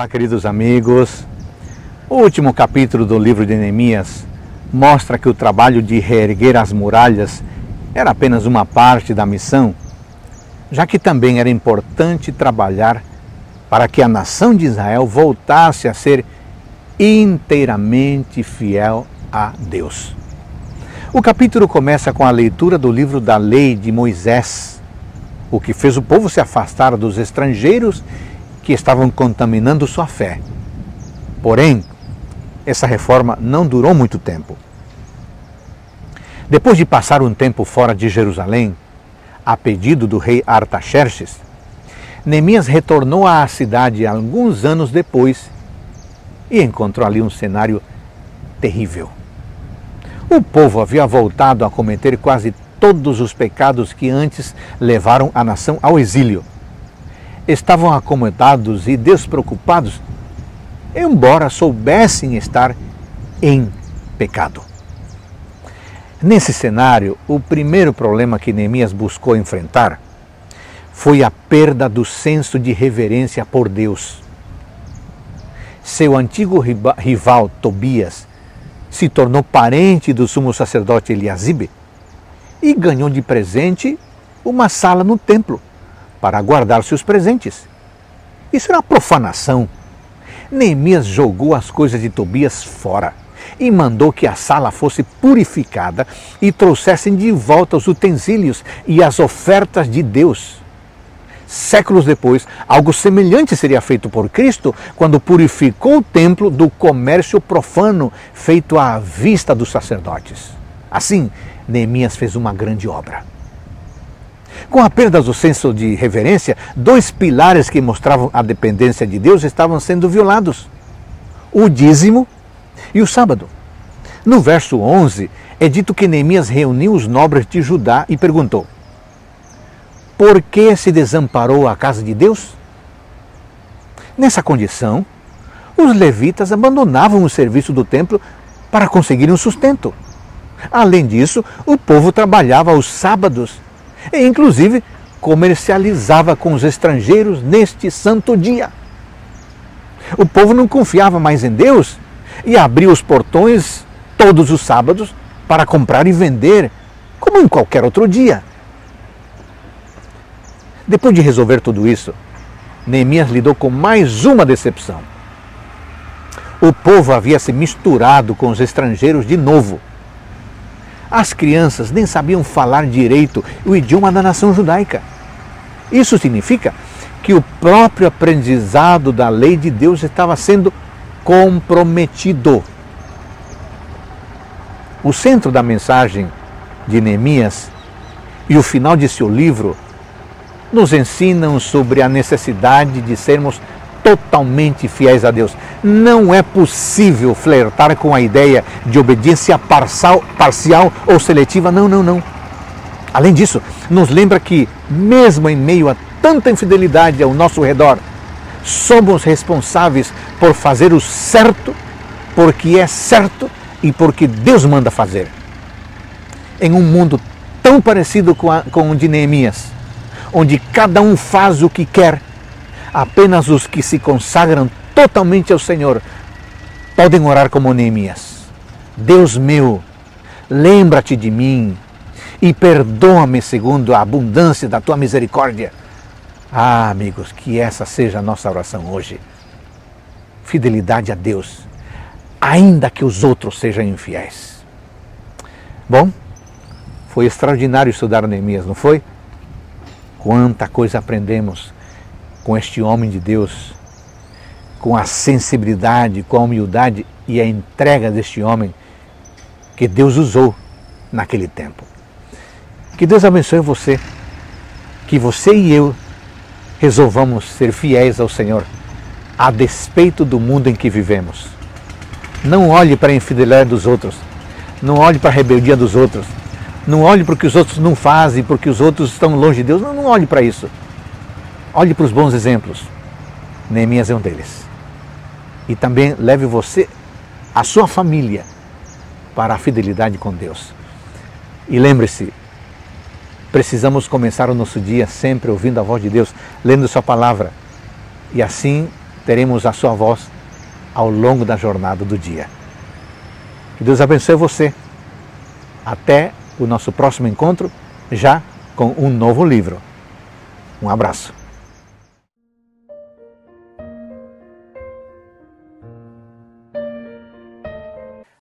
Olá, queridos amigos. O último capítulo do livro de Neemias mostra que o trabalho de reerguer as muralhas era apenas uma parte da missão, já que também era importante trabalhar para que a nação de Israel voltasse a ser inteiramente fiel a Deus. O capítulo começa com a leitura do livro da lei de Moisés, o que fez o povo se afastar dos estrangeiros que estavam contaminando sua fé. Porém, essa reforma não durou muito tempo. Depois de passar um tempo fora de Jerusalém, a pedido do rei Artaxerxes, Neemias retornou à cidade alguns anos depois e encontrou ali um cenário terrível. O povo havia voltado a cometer quase todos os pecados que antes levaram a nação ao exílio. Estavam acomodados e despreocupados, embora soubessem estar em pecado. Nesse cenário, o primeiro problema que Neemias buscou enfrentar foi a perda do senso de reverência por Deus. Seu antigo rival Tobias se tornou parente do sumo sacerdote Eliasibe e ganhou de presente uma sala no templo para guardar seus presentes. Isso era uma profanação. Neemias jogou as coisas de Tobias fora e mandou que a sala fosse purificada e trouxessem de volta os utensílios e as ofertas de Deus. Séculos depois, algo semelhante seria feito por Cristo quando purificou o templo do comércio profano feito à vista dos sacerdotes. Assim, Neemias fez uma grande obra. Com a perda do senso de reverência, dois pilares que mostravam a dependência de Deus estavam sendo violados: o dízimo e o sábado. No verso 11, é dito que Neemias reuniu os nobres de Judá e perguntou: por que se desamparou a casa de Deus? Nessa condição, os levitas abandonavam o serviço do templo para conseguirem um sustento. Além disso, o povo trabalhava aos sábados e, inclusive, comercializava com os estrangeiros neste santo dia. O povo não confiava mais em Deus e abria os portões todos os sábados para comprar e vender, como em qualquer outro dia. Depois de resolver tudo isso, Neemias lidou com mais uma decepção. O povo havia se misturado com os estrangeiros de novo. As crianças nem sabiam falar direito o idioma da nação judaica. Isso significa que o próprio aprendizado da lei de Deus estava sendo comprometido. O centro da mensagem de Neemias e o final de seu livro nos ensinam sobre a necessidade de sermos totalmente fiéis a Deus. Não é possível flertar com a ideia de obediência parcial ou seletiva. Não. Além disso, nos lembra que, mesmo em meio a tanta infidelidade ao nosso redor, somos responsáveis por fazer o certo, porque é certo e porque Deus manda fazer. Em um mundo tão parecido com o de Neemias, onde cada um faz o que quer, apenas os que se consagram totalmente ao Senhor podem orar como Neemias: Deus meu, lembra-te de mim e perdoa-me segundo a abundância da tua misericórdia. Ah, amigos, que essa seja a nossa oração hoje. Fidelidade a Deus, ainda que os outros sejam infiéis. Bom, foi extraordinário estudar Neemias, não foi? Quanta coisa aprendemos com este homem de Deus, com a sensibilidade, com a humildade e a entrega deste homem que Deus usou naquele tempo. Que Deus abençoe você, que você e eu resolvamos ser fiéis ao Senhor, a despeito do mundo em que vivemos. Não olhe para a infidelidade dos outros, não olhe para a rebeldia dos outros, não olhe para o que os outros não fazem, porque os outros estão longe de Deus. Não olhe para isso. Olhe para os bons exemplos. Neemias é um deles. E também leve você, a sua família, para a fidelidade com Deus. E lembre-se, precisamos começar o nosso dia sempre ouvindo a voz de Deus, lendo sua palavra. E assim teremos a sua voz ao longo da jornada do dia. Que Deus abençoe você. Até o nosso próximo encontro, já com um novo livro. Um abraço.